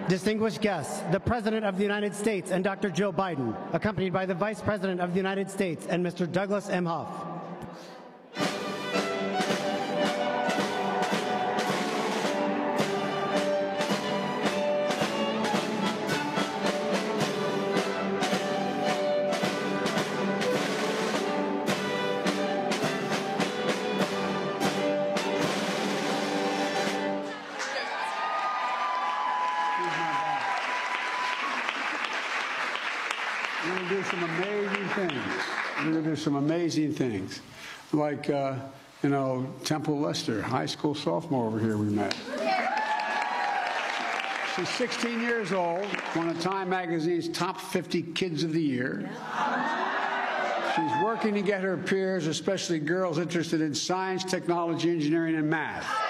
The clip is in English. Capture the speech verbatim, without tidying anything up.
Distinguished guests, the President of the United States and Doctor Joe Biden, accompanied by the Vice President of the United States and Mister Douglas M. Huff. We're going to do some amazing things. We're going to do some amazing things. Like, uh, you know, Temple Lester, high school sophomore over here we met. She's sixteen years old, one of Time Magazine's top fifty kids of the year. She's working to get her peers, especially girls interested in science, technology, engineering, and math.